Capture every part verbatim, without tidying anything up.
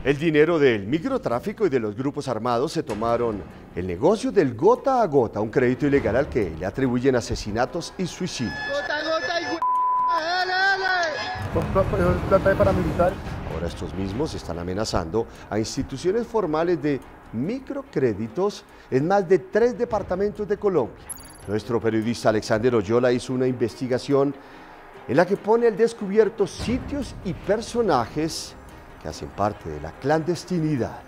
El dinero del microtráfico y de los grupos armados se tomaron el negocio del gota a gota, un crédito ilegal al que le atribuyen asesinatos y suicidios. Gota a gota y dale, dale. Plata de paramilitar. Ahora estos mismos están amenazando a instituciones formales de microcréditos en más de tres departamentos de Colombia. Nuestro periodista Alexander Oyola hizo una investigación en la que pone al descubierto sitios y personajes que hacen parte de la clandestinidad.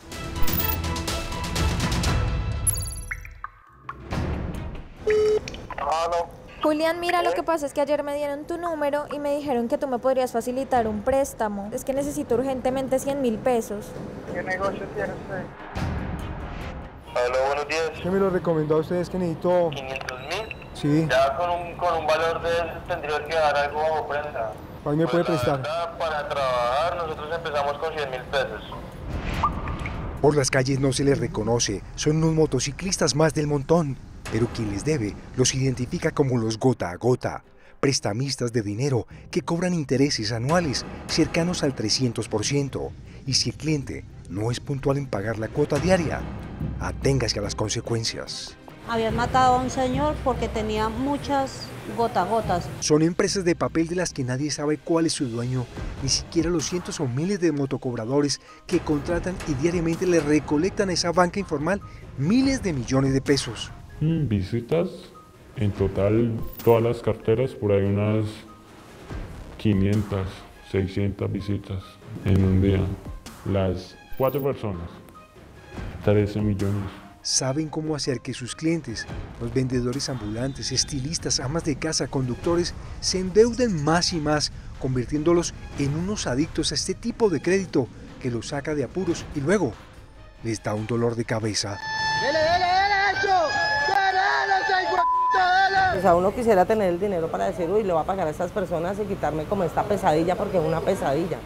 Julián, mira, lo que pasa es que ayer me dieron tu número y me dijeron que tú me podrías facilitar un préstamo. Es que necesito urgentemente cien mil pesos. ¿Qué negocio tiene usted? Hola, buenos días. ¿Qué me lo recomendó a ustedes que necesito? ¿quinientos mil? Sí. Ya con un, con un valor de eso tendría que dar algo bajo prenda. ¿Cuál me Pues puede prestar? Verdad, para trabajar nosotros empezamos con cien mil pesos. Por las calles no se les reconoce, son unos motociclistas más del montón, pero quien les debe los identifica como los gota a gota, prestamistas de dinero que cobran intereses anuales cercanos al trescientos por ciento. Y si el cliente no es puntual en pagar la cuota diaria, aténgase a las consecuencias. Habían matado a un señor porque tenía muchas gotagotas. Son empresas de papel de las que nadie sabe cuál es su dueño, ni siquiera los cientos o miles de motocobradores que contratan y diariamente le recolectan a esa banca informal miles de millones de pesos. Mm, visitas, en total todas las carteras, por ahí unas quinientas, seiscientas visitas en un día. Las cuatro personas, trece millones. Saben cómo hacer que sus clientes, los vendedores ambulantes, estilistas, amas de casa, conductores, se endeuden más y más, convirtiéndolos en unos adictos a este tipo de crédito que los saca de apuros y luego les da un dolor de cabeza. ¡Dele, dele, dele eso! ¡Dele, dele, hijo de puta, dele! Pues a uno quisiera tener el dinero para decir, uy, le voy a pagar a estas personas y quitarme como esta pesadilla, porque es una pesadilla.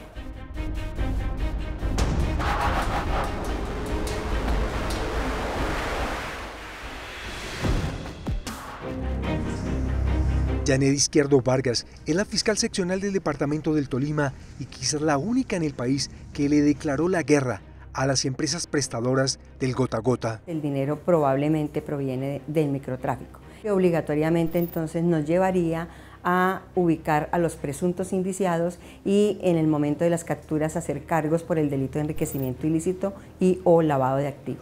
Janet Izquierdo Vargas es la fiscal seccional del departamento del Tolima y quizás la única en el país que le declaró la guerra a las empresas prestadoras del gota a gota. El dinero probablemente proviene del microtráfico, que obligatoriamente entonces nos llevaría a ubicar a los presuntos indiciados y en el momento de las capturas hacer cargos por el delito de enriquecimiento ilícito y o lavado de activos.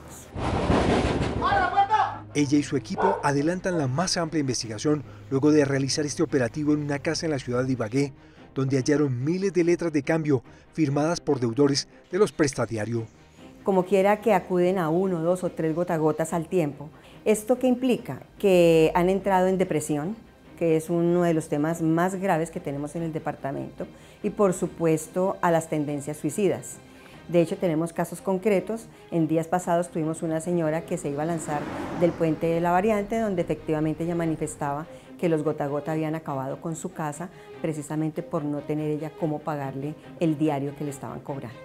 Ella y su equipo adelantan la más amplia investigación luego de realizar este operativo en una casa en la ciudad de Ibagué, donde hallaron miles de letras de cambio firmadas por deudores de los prestadiarios. Como quiera que acuden a uno, dos o tres gotagotas al tiempo. ¿Esto qué implica? Que han entrado en depresión, que es uno de los temas más graves que tenemos en el departamento, y por supuesto a las tendencias suicidas. De hecho, tenemos casos concretos. En días pasados tuvimos una señora que se iba a lanzar del puente de la Variante, donde efectivamente ella manifestaba que los gota a gota habían acabado con su casa, precisamente por no tener ella cómo pagarle el diario que le estaban cobrando.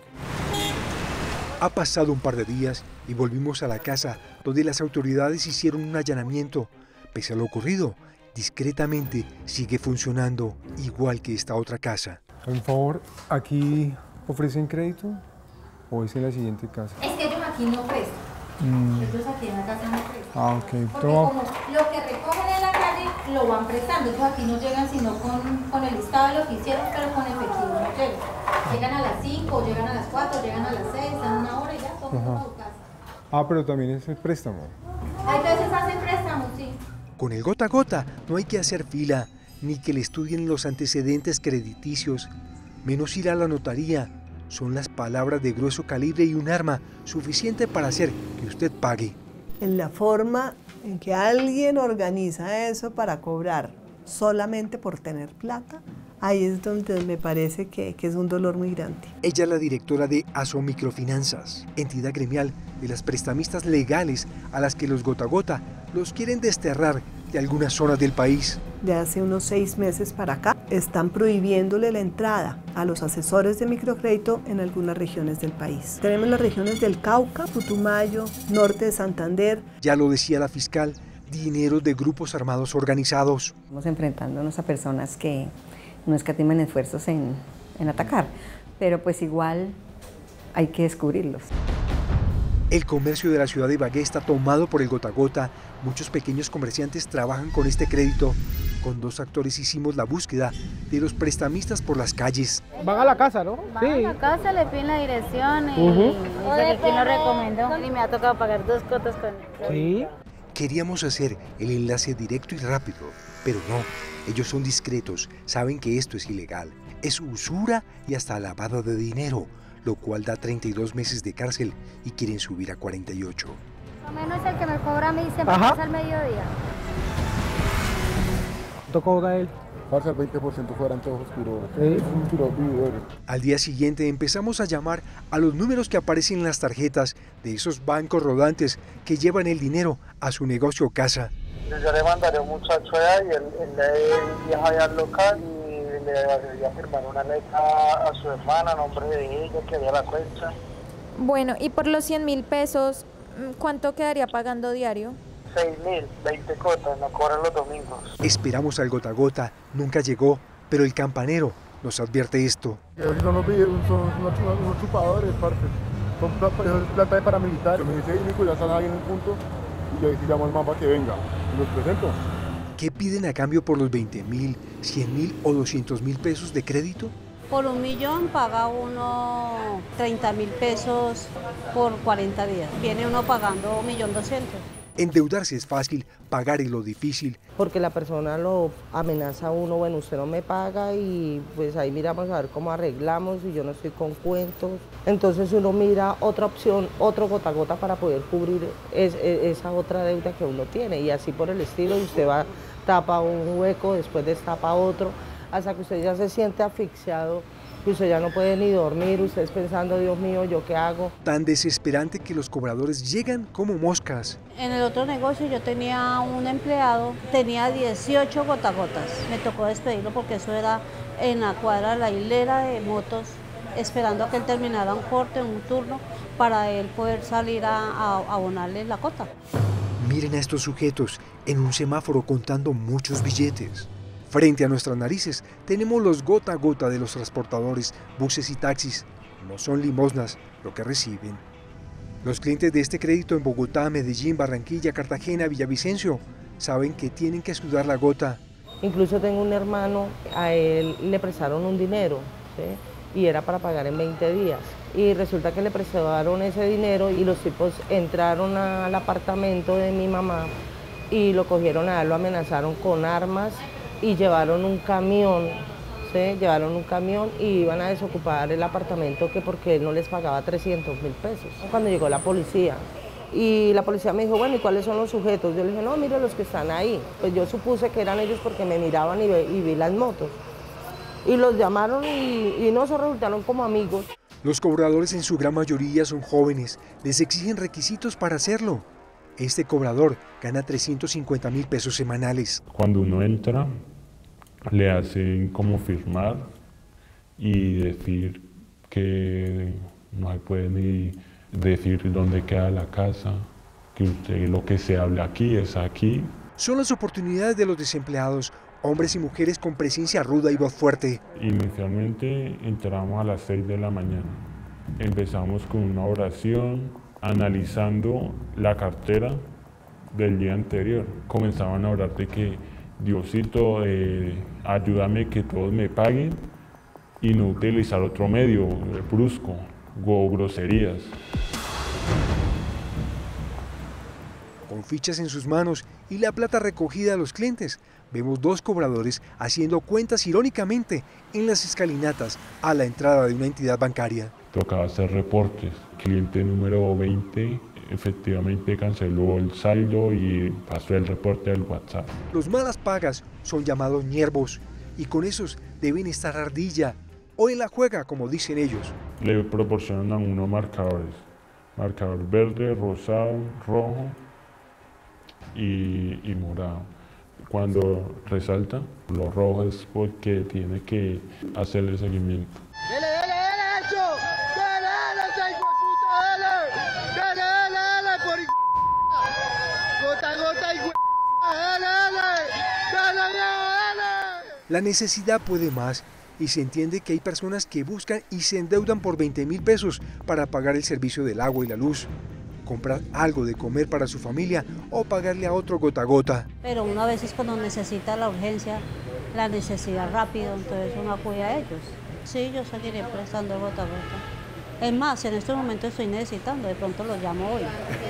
Ha pasado un par de días y volvimos a la casa, donde las autoridades hicieron un allanamiento. Pese a lo ocurrido, discretamente sigue funcionando igual que esta otra casa. Por favor, ¿aquí ofrecen crédito? ¿O es en la siguiente casa? Es que ellos aquí no prestan. Mm. Ellos aquí en la casa no prestan. Ah, ok. Porque Toma. como lo que recogen en la calle lo van prestando. Ellos aquí no llegan sino con, con el listado de lo que hicieron, pero con efectivo no llegan. Llegan a las cinco, llegan a las cuatro, llegan a las seis, dan una hora y ya toman a su casa. Ah, pero también es el préstamo. Hay veces hacen préstamos, sí. Con el gota a gota no hay que hacer fila, ni que le estudien los antecedentes crediticios, menos ir a la notaría. Son las palabras de grueso calibre y un arma suficiente para hacer que usted pague. En la forma en que alguien organiza eso para cobrar solamente por tener plata, ahí es donde me parece que, que es un dolor muy grande. Ella es la directora de ASO Microfinanzas, entidad gremial de las prestamistas legales a las que los gota a gota los quieren desterrar de algunas zonas del país. De hace unos seis meses para acá, están prohibiéndole la entrada a los asesores de microcrédito en algunas regiones del país. Tenemos las regiones del Cauca, Putumayo, norte de Santander. Ya lo decía la fiscal, dinero de grupos armados organizados. Estamos enfrentándonos a personas que no escatiman esfuerzos en, en atacar, pero pues igual hay que descubrirlos. El comercio de la ciudad de Ibagué está tomado por el gota a gota. Muchos pequeños comerciantes trabajan con este crédito. Con dos actores hicimos la búsqueda de los prestamistas por las calles. Van a la casa, ¿no? Van sí. a la casa, le piden la dirección y uh-huh. dice que quién lo recomendó y me ha tocado pagar dos cotas con él. Sí. Queríamos hacer el enlace directo y rápido, pero no. Ellos son discretos, saben que esto es ilegal. Es usura y hasta lavado de dinero, lo cual da treinta y dos meses de cárcel y quieren subir a cuarenta y ocho. Lo menos el que me cobra a mí siempre pasa al mediodía. ¿Cuánto cobra él? Parce, el veinte por ciento fueran todos oscuros. Sí. Es un tiro vividor. Al día siguiente empezamos a llamar a los números que aparecen en las tarjetas de esos bancos rodantes que llevan el dinero a su negocio o casa. Yo le mandaré a un muchacho allá y él, él, él viaja allá al local y le debería firmar una letra a su hermana a nombre de ella que había la cuenta. Bueno, y por los cien mil pesos, ¿cuánto quedaría pagando diario? seis mil, veinte cotas, no cobran los domingos. Esperamos al gota a gota, nunca llegó, pero el campanero nos advierte esto. Son unos, son unos, unos chupadores, parce. Son plata de paramilitar. Me dice, Nico, ya están ahí en el punto y yo llamo al mapa que venga. Y los presento. ¿Qué piden a cambio por los veinte mil, cien mil o doscientos mil pesos de crédito? Por un millón paga uno treinta mil pesos por cuarenta días. Viene uno pagando un millón doscientos. Endeudarse es fácil, pagar es lo difícil. Porque la persona lo amenaza a uno, bueno, usted no me paga y pues ahí miramos a ver cómo arreglamos y yo no estoy con cuentos. Entonces uno mira otra opción, otro gota a gota para poder cubrir es, es, esa otra deuda que uno tiene y así por el estilo y usted va, tapa un hueco, después destapa otro, hasta que usted ya se siente asfixiado. Usted ya no puede ni dormir, usted es pensando, Dios mío, ¿yo qué hago? Tan desesperante que los cobradores llegan como moscas. En el otro negocio yo tenía un empleado, tenía dieciocho gotagotas. Me tocó despedirlo porque eso era en la cuadra, la hilera de motos, esperando a que él terminara un corte, un turno, para él poder salir a, a, a abonarle la cota. Miren a estos sujetos en un semáforo contando muchos billetes. Frente a nuestras narices tenemos los gota a gota de los transportadores, buses y taxis. No son limosnas lo que reciben. Los clientes de este crédito en Bogotá, Medellín, Barranquilla, Cartagena, Villavicencio saben que tienen que sudar la gota. Incluso tengo un hermano, a él le prestaron un dinero, ¿sí? Y era para pagar en veinte días. Y resulta que le prestaron ese dinero y los tipos entraron al apartamento de mi mamá y lo cogieron a él, lo amenazaron con armas. Y llevaron un camión, ¿sí? Llevaron un camión y iban a desocupar el apartamento que porque él no les pagaba trescientos mil pesos. Cuando llegó la policía, y la policía me dijo, bueno, ¿y cuáles son los sujetos? Yo le dije, no, mire los que están ahí. Pues yo supuse que eran ellos porque me miraban y, ve, y vi las motos. Y los llamaron y, y no se resultaron como amigos. Los cobradores en su gran mayoría son jóvenes, les exigen requisitos para hacerlo. Este cobrador gana trescientos cincuenta mil pesos semanales. Cuando uno entra, le hacen como firmar y decir que no se puede ni decir dónde queda la casa, que usted lo que se habla aquí es aquí. Son las oportunidades de los desempleados, hombres y mujeres con presencia ruda y voz fuerte. Inicialmente entramos a las seis de la mañana. Empezamos con una oración, analizando la cartera del día anterior. Comenzaban a orar de que Diosito, eh, ayúdame que todos me paguen y no utilizar otro medio eh, brusco o groserías. Con fichas en sus manos y la plata recogida a los clientes, vemos dos cobradores haciendo cuentas irónicamente en las escalinatas a la entrada de una entidad bancaria. Tocaba hacer reportes. Cliente número veinte efectivamente canceló el saldo y pasó el reporte al WhatsApp. Los malas pagas son llamados ñerbos y con esos deben estar ardilla o en la juega, como dicen ellos. Le proporcionan a uno marcadores, marcador verde, rosado, rojo y, y morado. Cuando resalta, lo rojo es porque tiene que hacerle seguimiento. ¡Dele, dele, dele eso! ¡Dele, dele esa hijo de puta, dele! ¡Dele, dele, dele, por hijo de ¡Gota, gota, hijo de ¡Dele, dele! ¡Dele, dele, dele! La necesidad puede más y se entiende que hay personas que buscan y se endeudan por veinte mil pesos para pagar el servicio del agua y la luz, comprar algo de comer para su familia o pagarle a otro gota a gota. Pero uno a veces cuando necesita la urgencia, la necesidad rápido, entonces uno acude a ellos. Sí, yo seguiré prestando gota a gota. Es más, en este momento estoy necesitando, de pronto lo llamo hoy.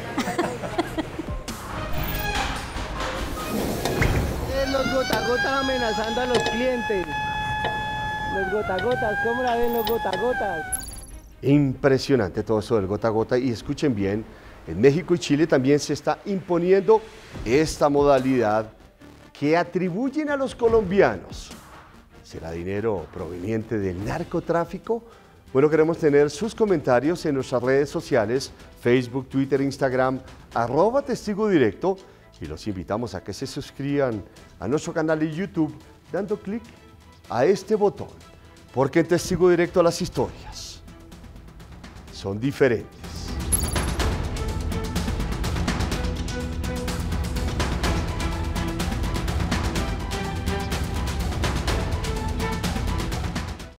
Los gotagotas amenazando a los clientes. Los gotagotas, ¿cómo la ven los gotagotas? Impresionante todo eso del gota a gota, y escuchen bien, en México y Chile también se está imponiendo esta modalidad que atribuyen a los colombianos. ¿Será dinero proveniente del narcotráfico? Bueno, queremos tener sus comentarios en nuestras redes sociales, Facebook, Twitter, Instagram, arroba Testigo Directo, y los invitamos a que se suscriban a nuestro canal de YouTube dando clic a este botón, porque en Testigo Directo las historias son diferentes.